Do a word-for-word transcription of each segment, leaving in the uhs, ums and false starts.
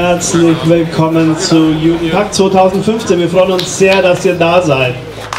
herzlich willkommen zu Jugendtag zweitausendfünfzehn. Wir freuen uns sehr, dass ihr da seid.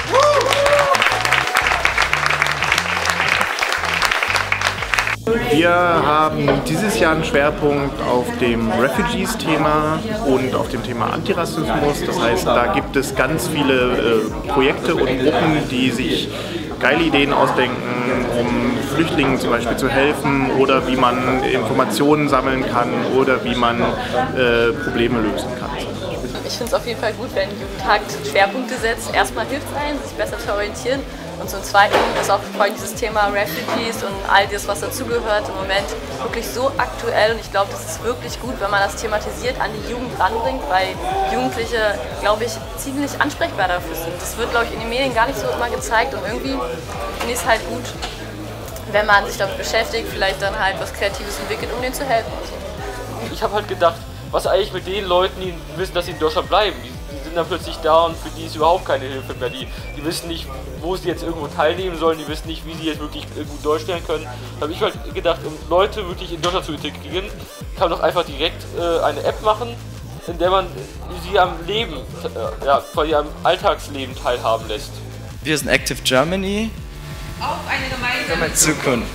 Wir haben dieses Jahr einen Schwerpunkt auf dem Refugees-Thema und auf dem Thema Antirassismus. Das heißt, da gibt es ganz viele äh, Projekte und Gruppen, die sich geile Ideen ausdenken, um Flüchtlingen zum Beispiel zu helfen oder wie man Informationen sammeln kann oder wie man äh, Probleme lösen kann. Ich finde es auf jeden Fall gut, wenn Jugendtag Schwerpunkte setzt. Erstmal hilft es einem, sich besser zu orientieren. Und zum Zweiten ist auch vor allem dieses Thema Refugees und all das, was dazugehört, im Moment wirklich so aktuell. Und ich glaube, das ist wirklich gut, wenn man das thematisiert, an die Jugend ranbringt, weil Jugendliche, glaube ich, ziemlich ansprechbar dafür sind. Das wird, glaube ich, in den Medien gar nicht so immer gezeigt. Und irgendwie finde ich es halt gut, wenn man sich damit beschäftigt, vielleicht dann halt was Kreatives entwickelt, um denen zu helfen. Ich habe halt gedacht, was eigentlich mit den Leuten, die wissen, dass sie in Deutschland bleiben. Die, die sind dann plötzlich da und für die ist überhaupt keine Hilfe mehr. Die, die wissen nicht, wo sie jetzt irgendwo teilnehmen sollen, die wissen nicht, wie sie jetzt wirklich gut Deutsch lernen können. Da habe ich halt gedacht, um Leute wirklich in Deutschland zu integrieren, kann man doch einfach direkt äh, eine App machen, in der man sie am Leben, äh, ja, quasi am Alltagsleben teilhaben lässt. Wir sind Active Germany. Auf eine gemeinsame Zukunft.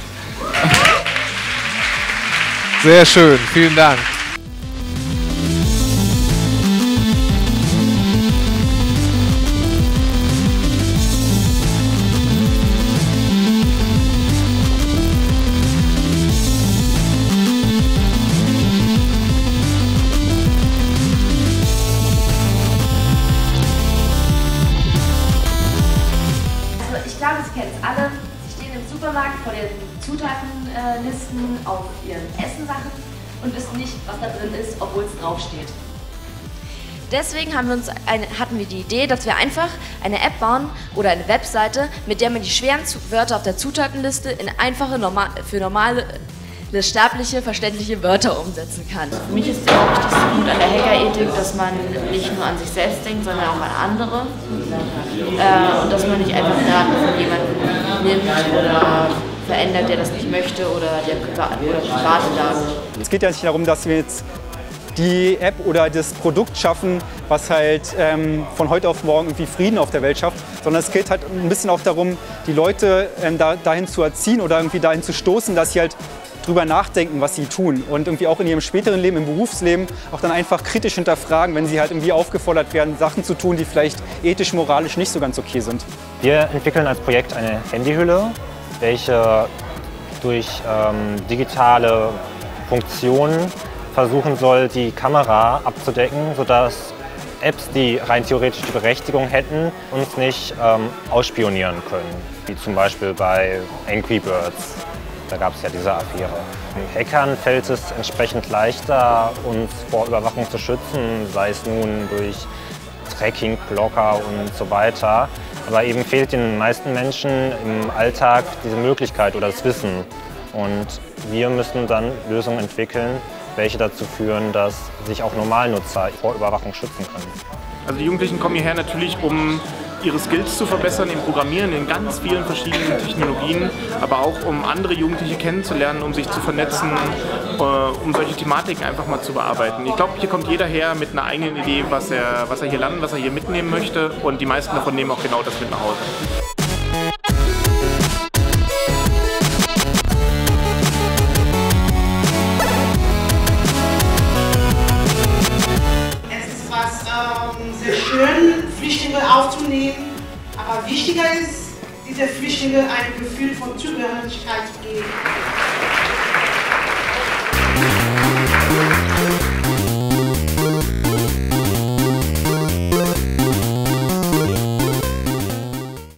Sehr schön, vielen Dank. Ich glaube, Sie kennen es alle. Sie stehen im Supermarkt vor den Zutatenlisten auf ihren Essensachen und wissen nicht, was da drin ist, obwohl es draufsteht. Deswegen haben wir uns eine, hatten wir die Idee, dass wir einfach eine App bauen oder eine Webseite, mit der man die schweren Wörter auf der Zutatenliste in einfache, normal, für normale, sterbliche, verständliche Wörter umsetzen kann. Für mich ist der wichtigste Punkt an der Hackerethik, dass man nicht nur an sich selbst denkt, sondern auch an andere. Äh, und dass man nicht einfach Daten von jemandem nimmt oder verändert, der das nicht möchte oder der privat, oder private Daten. Es geht ja nicht darum, dass wir jetzt die App oder das Produkt schaffen, was halt ähm, von heute auf morgen irgendwie Frieden auf der Welt schafft, sondern es geht halt ein bisschen auch darum, die Leute ähm, da, dahin zu erziehen oder irgendwie dahin zu stoßen, dass sie halt drüber nachdenken, was sie tun und irgendwie auch in ihrem späteren Leben, im Berufsleben auch dann einfach kritisch hinterfragen, wenn sie halt irgendwie aufgefordert werden, Sachen zu tun, die vielleicht ethisch, moralisch nicht so ganz okay sind. Wir entwickeln als Projekt eine Handyhülle, welche durch ähm, digitale Funktionen versuchen soll, die Kamera abzudecken, sodass Apps, die rein theoretisch die Berechtigung hätten, uns nicht ähm, ausspionieren können, wie zum Beispiel bei Angry Birds. Da gab es ja diese Affäre. Hackern fällt es entsprechend leichter, uns vor Überwachung zu schützen, sei es nun durch Tracking, Blocker und so weiter. Aber eben fehlt den meisten Menschen im Alltag diese Möglichkeit oder das Wissen. Und wir müssen dann Lösungen entwickeln, welche dazu führen, dass sich auch Normalnutzer vor Überwachung schützen können. Also die Jugendlichen kommen hierher natürlich, um ihre Skills zu verbessern im Programmieren, in ganz vielen verschiedenen Technologien, aber auch um andere Jugendliche kennenzulernen, um sich zu vernetzen, äh, um solche Thematiken einfach mal zu bearbeiten. Ich glaube, hier kommt jeder her mit einer eigenen Idee, was er, was er hier lernen, was er hier mitnehmen möchte, und die meisten davon nehmen auch genau das mit nach Hause. Sehr schön, Flüchtlinge aufzunehmen, aber wichtiger ist, diese Flüchtlinge ein Gefühl von Zugehörigkeit zu geben.